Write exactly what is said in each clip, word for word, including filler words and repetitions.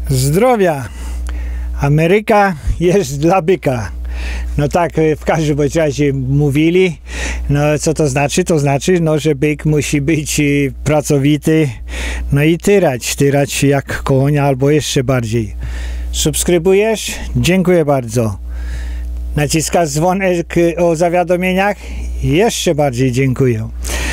Zdrowia! Ameryka jest dla byka. No tak w każdym razie mówili. No co to znaczy? To znaczy, no, że byk musi być pracowity, no i tyrać, tyrać jak koń albo jeszcze bardziej. Subskrybujesz? Dziękuję bardzo. Naciskasz dzwonek o zawiadomieniach? Jeszcze bardziej dziękuję.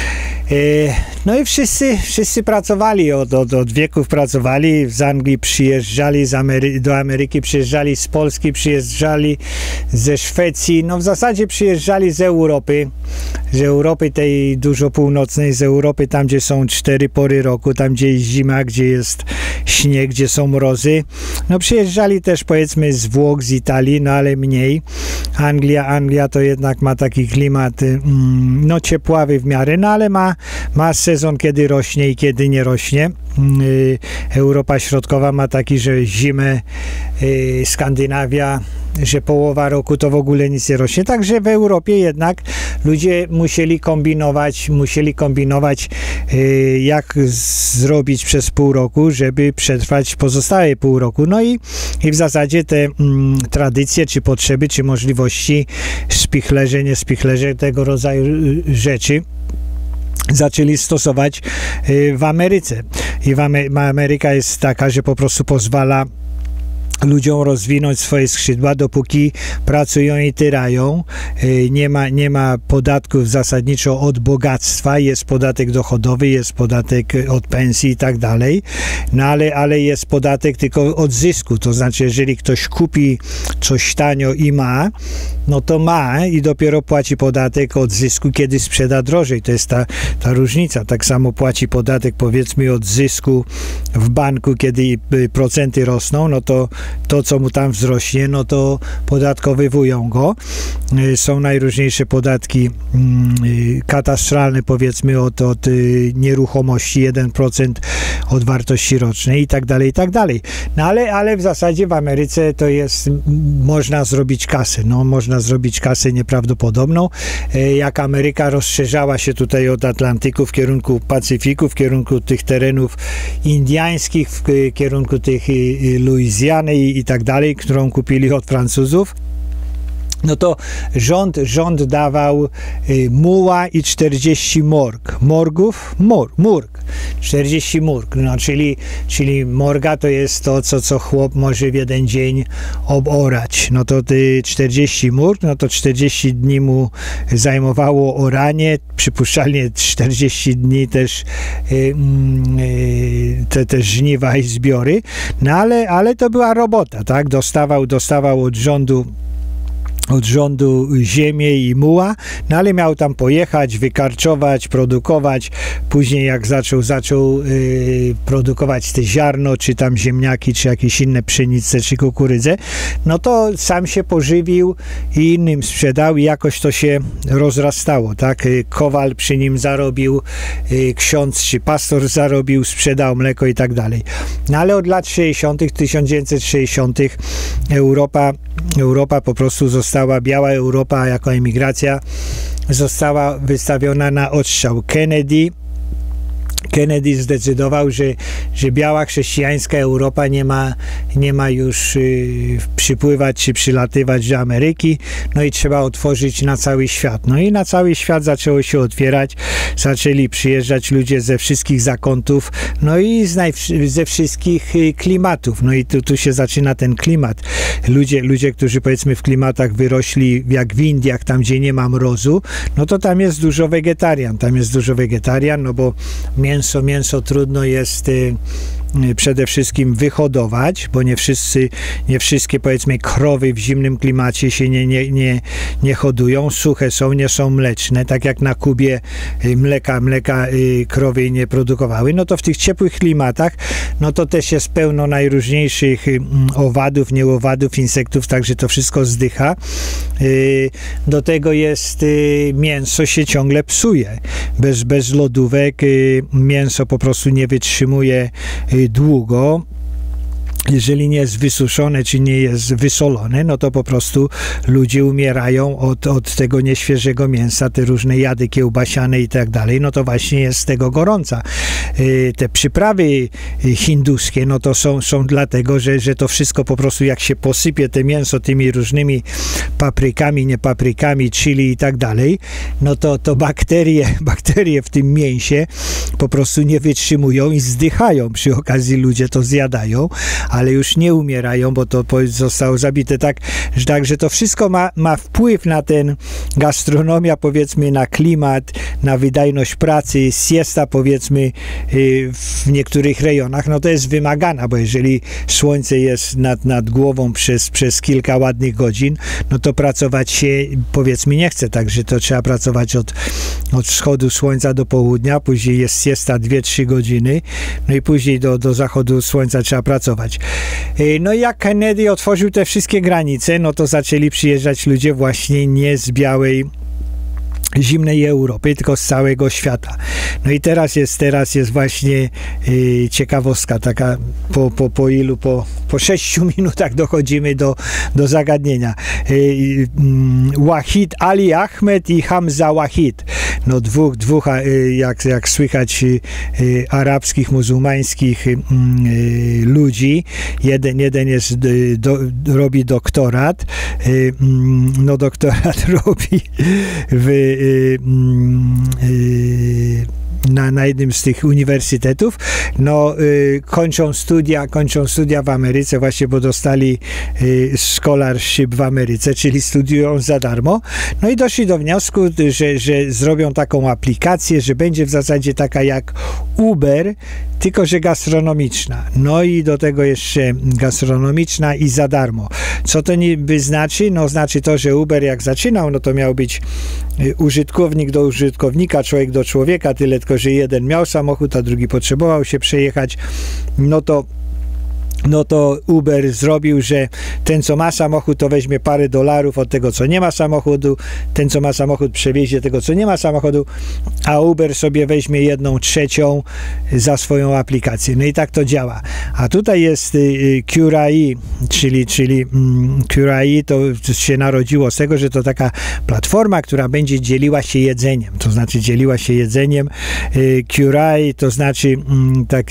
No i wszyscy, wszyscy pracowali, od, od, od wieków pracowali, z Anglii przyjeżdżali, z Amery do Ameryki przyjeżdżali, z Polski przyjeżdżali, ze Szwecji, no w zasadzie przyjeżdżali z Europy, z Europy tej dużo północnej, z Europy tam, gdzie są cztery pory roku, tam, gdzie jest zima, gdzie jest śnieg, gdzie są mrozy. No przyjeżdżali też powiedzmy z Włoch, z Italii, no ale mniej. Anglia, Anglia to jednak ma taki klimat, mm, no ciepławy w miarę, no ale ma ma sezon, kiedy rośnie i kiedy nie rośnie. Europa Środkowa ma taki, że zimę, Skandynawia, że połowa roku to w ogóle nic nie rośnie. Także w Europie jednak ludzie musieli kombinować, musieli kombinować jak zrobić przez pół roku, żeby przetrwać pozostałe pół roku. No i, i w zasadzie te mm, tradycje, czy potrzeby, czy możliwości, spichlerze, nie spichlerze, tego rodzaju rzeczy zaczęli stosować w Ameryce. I w Amery Ameryka jest taka, że po prostu pozwala ludziom rozwinąć swoje skrzydła, dopóki pracują i tyrają. Nie ma, nie ma podatków zasadniczo od bogactwa, jest podatek dochodowy, jest podatek od pensji i tak dalej, no ale, ale jest podatek tylko od zysku, to znaczy jeżeli ktoś kupi coś tanio i ma, no to ma i dopiero płaci podatek od zysku, kiedy sprzeda drożej. To jest ta, ta różnica. Tak samo płaci podatek powiedzmy od zysku w banku, kiedy procenty rosną, no to to, co mu tam wzrośnie, no to podatkowywują go. Są najróżniejsze podatki katastralne, powiedzmy od, od nieruchomości, jeden procent od wartości rocznej i tak dalej, i tak dalej. No ale, ale w zasadzie w Ameryce to jest, można zrobić kasę, no można zrobić kasę nieprawdopodobną. Jak Ameryka rozszerzała się tutaj od Atlantyku w kierunku Pacyfiku, w kierunku tych terenów indiańskich, w kierunku tych Luizjany i, i tak dalej, którą kupili od Francuzów, no to rząd, rząd dawał y, muła i czterdzieści morg. Morgów? Mor, murg. czterdzieści murg. No, czyli, czyli morga to jest to, co, co chłop może w jeden dzień oborać. No to y, czterdzieści murg, no to czterdzieści dni mu zajmowało oranie, przypuszczalnie czterdzieści dni też y, y, te, te żniwa i zbiory. No ale, ale to była robota, tak? Dostawał, dostawał od rządu od rządu ziemię i muła, no ale miał tam pojechać, wykarczować, produkować. Później jak zaczął, zaczął yy, produkować te ziarno, czy tam ziemniaki, czy jakieś inne pszenice, czy kukurydzę, no to sam się pożywił i innym sprzedał i jakoś to się rozrastało, tak? Kowal przy nim zarobił, yy, ksiądz czy pastor zarobił, sprzedał mleko i tak dalej. No ale od lat sześćdziesiątych, tysiąc dziewięćset sześćdziesiątych Europa, Europa po prostu została biała Europa jako emigracja została wystawiona na odstrzał. Kennedy Kennedy zdecydował, że, że biała chrześcijańska Europa nie ma, nie ma już y, przypływać czy przylatywać do Ameryki, no i trzeba otworzyć na cały świat. No i na cały świat zaczęło się otwierać, zaczęli przyjeżdżać ludzie ze wszystkich zakątów, no i z ze wszystkich y, klimatów. No i tu, tu się zaczyna ten klimat. Ludzie, ludzie, którzy powiedzmy w klimatach wyrośli jak w Indiach, tam gdzie nie ma mrozu, no to tam jest dużo wegetarian, tam jest dużo wegetarian, no bo mięso, mięso trudno jest y, przede wszystkim wyhodować, bo nie wszyscy, nie wszystkie powiedzmy krowy w zimnym klimacie się nie, nie, nie, nie hodują, suche są, nie są mleczne, tak jak na Kubie mleka, mleka krowy nie produkowały, no to w tych ciepłych klimatach, no to też jest pełno najróżniejszych owadów, nieowadów, insektów, także to wszystko zdycha. Do tego jest mięso się ciągle psuje. Bez, bez lodówek mięso po prostu nie wytrzymuje długo. jeżeli nie jest wysuszone, czy nie jest wysolone, no to po prostu ludzie umierają od, od tego nieświeżego mięsa, te różne jady kiełbasiane i tak dalej, no to właśnie jest z tego gorąca. Yy, te przyprawy hinduskie, no to są, są dlatego, że, że to wszystko po prostu jak się posypie te mięso tymi różnymi paprykami, nie paprykami, chili i tak dalej, no to, to bakterie, bakterie w tym mięsie po prostu nie wytrzymują i zdychają. Przy okazji ludzie to zjadają, ale już nie umierają, bo to zostało zabite. Tak, że, tak, że to wszystko ma, ma wpływ na ten gastronomia, powiedzmy, na klimat, na wydajność pracy, siesta, powiedzmy, w niektórych rejonach, no to jest wymagana, bo jeżeli słońce jest nad, nad głową przez, przez kilka ładnych godzin, no to pracować się, powiedzmy, nie chce, także to trzeba pracować od, od wschodu słońca do południa, później jest siesta dwie trzy godziny, no i później do, do zachodu słońca trzeba pracować. No i jak Kennedy otworzył te wszystkie granice, no to zaczęli przyjeżdżać ludzie właśnie nie z białej, zimnej Europy, tylko z całego świata. No i teraz jest, teraz jest właśnie y, ciekawostka taka, po, po, po ilu, po, po sześciu minutach dochodzimy do, do zagadnienia. Y, y, Wahid Ali Ahmed i Hamza Wahid. No dwóch, dwóch y, jak, jak słychać, y, y, arabskich, muzułmańskich y, y, ludzi. Jeden, jeden jest, y, do, robi doktorat. Y, no doktorat robi w Yy, yy, na, na jednym z tych uniwersytetów, no y, kończą studia, kończą studia w Ameryce właśnie, bo dostali y, scholarship w Ameryce, czyli studiują za darmo, no i doszli do wniosku, że, że zrobią taką aplikację, że będzie w zasadzie taka jak Uber, tylko że gastronomiczna. No i do tego jeszcze gastronomiczna i za darmo. Co to niby znaczy? No znaczy to, że Uber jak zaczynał, no to miał być użytkownik do użytkownika, człowiek do człowieka, tyle tylko, że jeden miał samochód, a drugi potrzebował się przejechać, no to no to Uber zrobił, że ten, co ma samochód, to weźmie parę dolarów od tego, co nie ma samochodu, ten, co ma samochód, przewiezie tego, co nie ma samochodu, a Uber sobie weźmie jedną trzecią za swoją aplikację. No i tak to działa. A tutaj jest Kurai, czyli, czyli Kurai, to się narodziło z tego, że to taka platforma, która będzie dzieliła się jedzeniem, to znaczy dzieliła się jedzeniem. Kurai to znaczy tak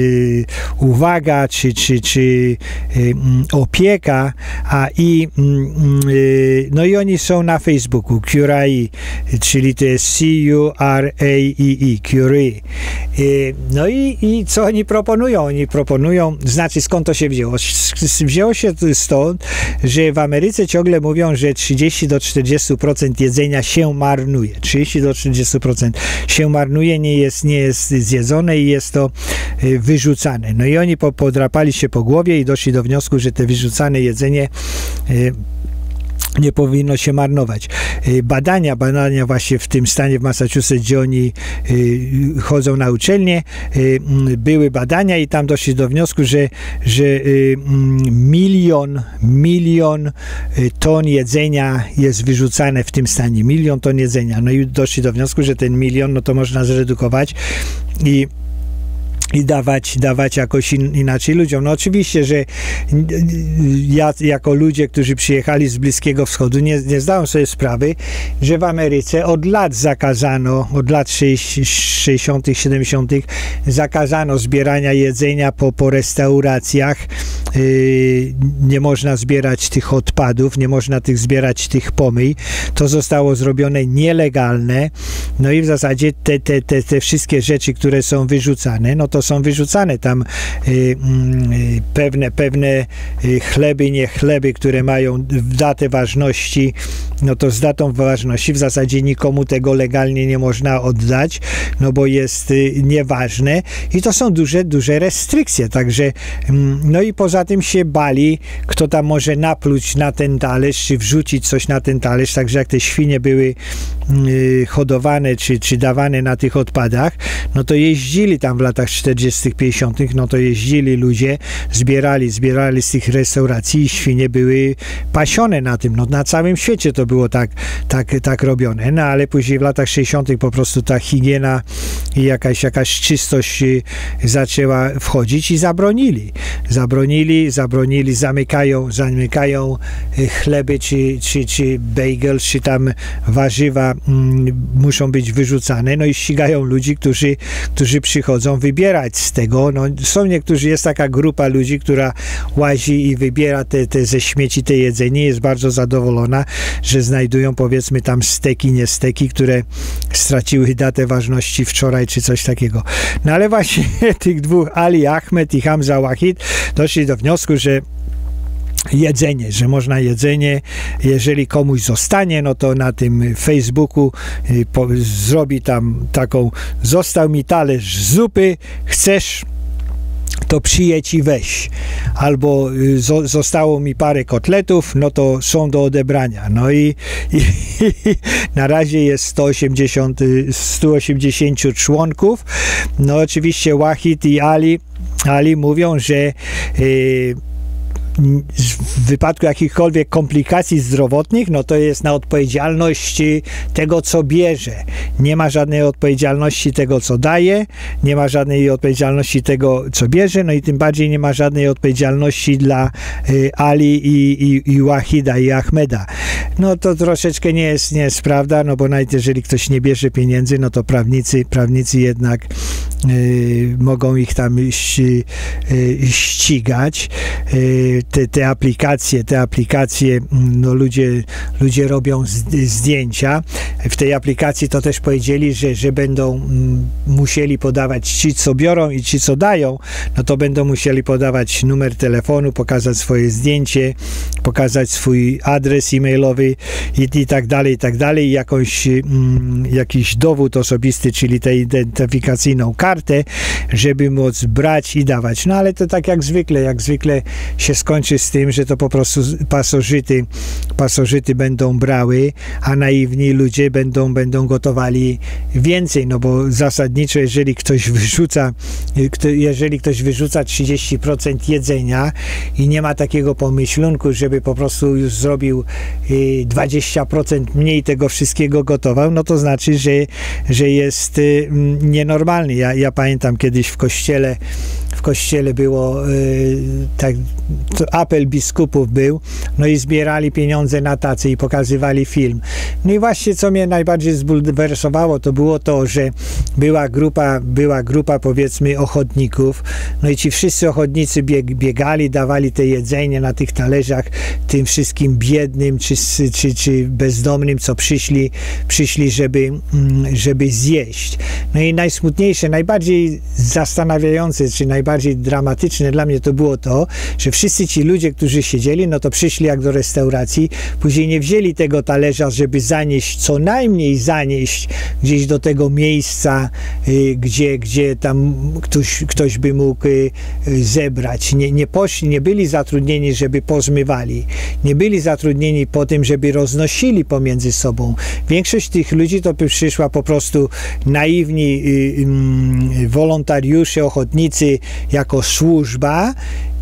uwaga, czy, czy czy y, y, opieka, a i y, no i oni są na Facebooku, Kurai, czyli to jest C U R A I E, Kurai. Y, no i, i co oni proponują? Oni proponują, znaczy skąd to się wzięło? Wzięło się stąd, że w Ameryce ciągle mówią, że trzydzieści do czterdziestu procent jedzenia się marnuje. trzydzieści do czterdziestu procent się marnuje, nie jest, nie jest zjedzone i jest to y, wyrzucane. No i oni po, podrapali się po głowie i doszli do wniosku, że te wyrzucane jedzenie y, nie powinno się marnować. Badania, badania właśnie w tym stanie w Massachusetts, gdzie oni y, chodzą na uczelnię, y, były badania i tam doszli do wniosku, że, że y, milion, milion y, ton jedzenia jest wyrzucane w tym stanie. Milion ton jedzenia. No i doszli do wniosku, że ten milion, no to można zredukować i i dawać, dawać jakoś in, inaczej ludziom. No oczywiście, że ja jako ludzie, którzy przyjechali z Bliskiego Wschodu, nie, nie zdałem sobie sprawy, że w Ameryce od lat zakazano, od lat sześćdziesiątych, siedemdziesiątych zakazano zbierania jedzenia po, po restauracjach. Yy, nie można zbierać tych odpadów, nie można tych zbierać tych pomyj. To zostało zrobione nielegalne. No i w zasadzie te, te, te, te wszystkie rzeczy, które są wyrzucane, no to są wyrzucane tam y, y, pewne, pewne y, chleby, nie chleby, które mają datę ważności, no to z datą ważności w zasadzie nikomu tego legalnie nie można oddać, no bo jest y, nieważne i to są duże, duże restrykcje, także y, no i poza tym się bali, kto tam może napluć na ten talerz, czy wrzucić coś na ten talerz, także jak te świnie były y, hodowane, czy, czy dawane na tych odpadach, no to jeździli tam w latach czterdziestych, pięćdziesiątych, no to jeździli ludzie, zbierali, zbierali z tych restauracji i świnie były pasione na tym. No na całym świecie to było tak, tak, tak robione. No ale później w latach sześćdziesiątych po prostu ta higiena i jakaś, jakaś czystość zaczęła wchodzić i zabronili. Zabronili, zabronili, zamykają, zamykają chleby, czy, czy, czy bagel, czy tam warzywa mm, muszą być wyrzucane, no i ścigają ludzi, którzy, którzy przychodzą wybierać z tego. No, są niektórzy, jest taka grupa ludzi, która łazi i wybiera te, te ze śmieci te jedzenie, jest bardzo zadowolona, że znajdują powiedzmy tam steki, nie steki, które straciły datę ważności wczoraj, czy coś takiego. No ale właśnie tych dwóch, Ali Ahmed i Hamza Wahid, doszli do wniosku, że jedzenie, że można jedzenie, jeżeli komuś zostanie, no to na tym Facebooku y, po, zrobi tam taką, został mi talerz zupy, chcesz, to przyjedź i weź. Albo y, zo, zostało mi parę kotletów, no to są do odebrania. No i, i, i na razie jest sto osiemdziesiąt, sto osiemdziesiąt członków. No oczywiście Wahid i Ali, Ali mówią, że y, w wypadku jakichkolwiek komplikacji zdrowotnych, no to jest na odpowiedzialności tego, co bierze. Nie ma żadnej odpowiedzialności tego, co daje, nie ma żadnej odpowiedzialności tego, co bierze, no i tym bardziej nie ma żadnej odpowiedzialności dla y, Ali i, i, i Wahida i Ahmeda. No to troszeczkę nie jest, nie jest prawda, no bo nawet jeżeli ktoś nie bierze pieniędzy, no to prawnicy, prawnicy jednak y, mogą ich tam ści, y, ścigać. Y, Te, te aplikacje, te aplikacje, no ludzie, ludzie robią zdjęcia. W tej aplikacji to też powiedzieli, że, że będą mm, musieli podawać ci, co biorą i ci, co dają, no to będą musieli podawać numer telefonu, pokazać swoje zdjęcie, pokazać swój adres e-mailowy i, i tak dalej, i tak dalej, i jakąś, mm, jakiś dowód osobisty, czyli tę identyfikacyjną kartę, żeby móc brać i dawać. No ale to tak jak zwykle, jak zwykle się skończy z tym, że to po prostu pasożyty, pasożyty będą brały, a naiwni ludzie będą, będą gotowali więcej, no bo zasadniczo, jeżeli ktoś wyrzuca, jeżeli ktoś wyrzuca trzydzieści procent jedzenia i nie ma takiego pomyślunku, żeby po prostu już zrobił dwadzieścia procent mniej tego wszystkiego gotował, no to znaczy, że, że jest nienormalny. Ja, ja pamiętam kiedyś w kościele w kościele było y, tak, apel biskupów był, no i zbierali pieniądze na tacy i pokazywali film. No i właśnie co mnie najbardziej zbulwersowało, to było to, że była grupa, była grupa powiedzmy ochotników, no i ci wszyscy ochotnicy bieg, biegali, dawali te jedzenie na tych talerzach tym wszystkim biednym czy, czy, czy bezdomnym, co przyszli, przyszli żeby, żeby zjeść. No i najsmutniejsze, najbardziej zastanawiające, czy najbardziej dramatyczne dla mnie to było to, że wszyscy ci ludzie, którzy siedzieli, no to przyszli jak do restauracji, później nie wzięli tego talerza, żeby zanieść, co najmniej zanieść gdzieś do tego miejsca, y, gdzie, gdzie tam ktoś, ktoś by mógł y, zebrać. Nie, nie poszli, nie byli zatrudnieni, żeby pozmywali. Nie byli zatrudnieni po tym, żeby roznosili pomiędzy sobą. Większość tych ludzi to by przyszła po prostu naiwni y, y, wolontariusze, ochotnicy jako służba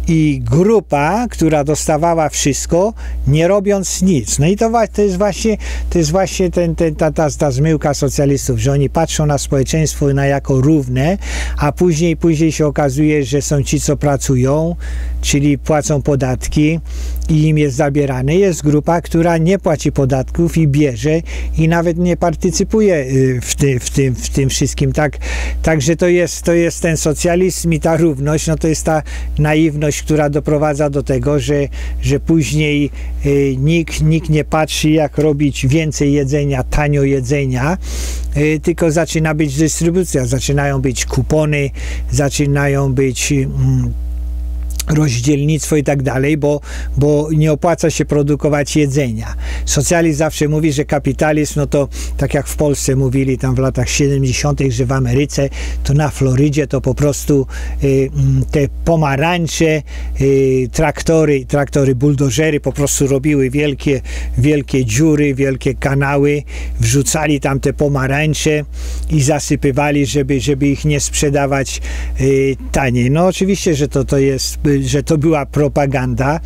i grupa, która dostawała wszystko, nie robiąc nic. No i to, to jest właśnie, to jest właśnie ten, ten, ta, ta, ta zmyłka socjalistów, że oni patrzą na społeczeństwo na jako równe, a później, później się okazuje, że są ci, co pracują, czyli płacą podatki i im jest zabierane. Jest grupa, która nie płaci podatków i bierze i nawet nie partycypuje w, ty, w, tym, w tym wszystkim. Tak, także to jest, to jest ten socjalizm i ta równość, no to jest ta naiwność, która doprowadza do tego, że, że później y, nikt, nikt nie patrzy, jak robić więcej jedzenia, tanio jedzenia, y, tylko zaczyna być dystrybucja, zaczynają być kupony, zaczynają być y, rozdzielnictwo i tak dalej, bo, bo nie opłaca się produkować jedzenia. Socjalizm zawsze mówi, że kapitalizm, no to tak jak w Polsce mówili tam w latach siedemdziesiątych, że w Ameryce, to na Florydzie to po prostu y, te pomarańcze, y, traktory, traktory, buldożery po prostu robiły wielkie, wielkie dziury, wielkie kanały, wrzucali tam te pomarańcze i zasypywali, żeby, żeby ich nie sprzedawać y, taniej. No oczywiście, że to, to jest że to była propaganda,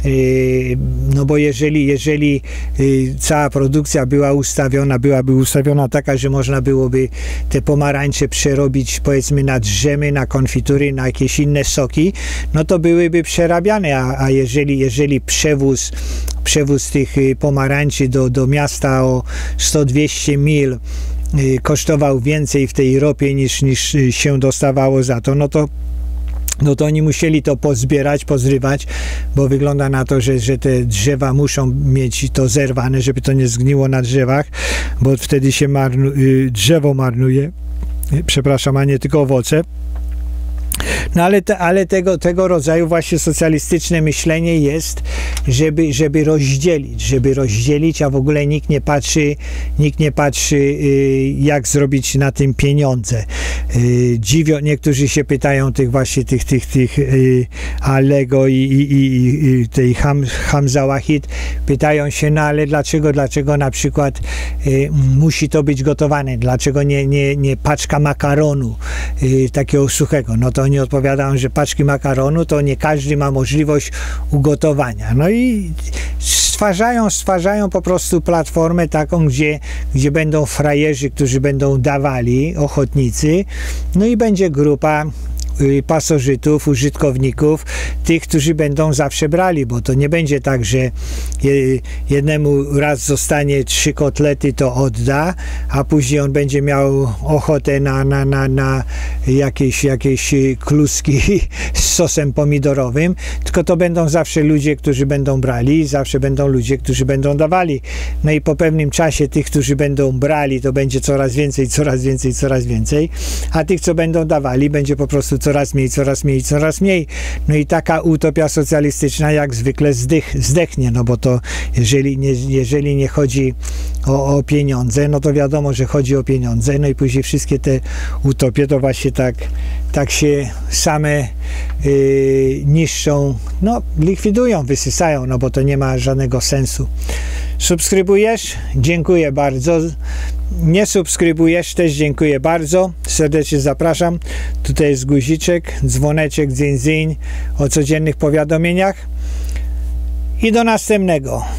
no bo jeżeli, jeżeli cała produkcja była ustawiona, byłaby ustawiona taka, że można byłoby te pomarańcze przerobić powiedzmy na drzemy, na konfitury, na jakieś inne soki, no to byłyby przerabiane, a, a jeżeli, jeżeli przewóz przewóz tych pomarańczy do, do miasta o sto dwieście mil kosztował więcej w tej ropie niż, niż się dostawało za to, no to no to oni musieli to pozbierać, pozrywać, bo wygląda na to, że, że te drzewa muszą mieć to zerwane, żeby to nie zgniło na drzewach, bo wtedy się marnu, drzewo marnuje, przepraszam, a nie tylko owoce. No ale, te, ale tego, tego rodzaju właśnie socjalistyczne myślenie jest, żeby, żeby rozdzielić, żeby rozdzielić, a w ogóle nikt nie patrzy, nikt nie patrzy jak zrobić na tym pieniądze. Dziwią, niektórzy się pytają tych właśnie tych, tych, tych Alego i, i, i, i tej Ham, Hamza Wahid, pytają się, no ale dlaczego, dlaczego na przykład musi to być gotowane, dlaczego nie, nie, nie paczka makaronu takiego suchego, no to oni odpowiadają, że paczki makaronu to nie każdy ma możliwość ugotowania. No i stwarzają, stwarzają po prostu platformę taką, gdzie, gdzie będą frajerzy, którzy będą dawali, ochotnicy, no i będzie grupa pasożytów, użytkowników, tych, którzy będą zawsze brali, bo to nie będzie tak, że jednemu raz zostanie trzy kotlety, to odda, a później on będzie miał ochotę na, na, na, na jakieś, jakieś kluski z sosem pomidorowym, tylko to będą zawsze ludzie, którzy będą brali, zawsze będą ludzie, którzy będą dawali. No i po pewnym czasie tych, którzy będą brali, to będzie coraz więcej, coraz więcej, coraz więcej, a tych, co będą dawali, będzie po prostu coraz mniej, coraz mniej, coraz mniej. No i taka utopia socjalistyczna jak zwykle zdych, zdechnie, no bo to jeżeli nie, jeżeli nie chodzi o, o pieniądze, no to wiadomo, że chodzi o pieniądze, no i później wszystkie te utopie to właśnie tak, tak się same yy, niszczą, no likwidują, wysysają, no bo to nie ma żadnego sensu. Subskrybujesz? Dziękuję bardzo. Nie subskrybujesz? Też dziękuję bardzo. Serdecznie zapraszam. Tutaj jest guziczek, dzwoneczek, dzyń, dzyń o codziennych powiadomieniach. I do następnego.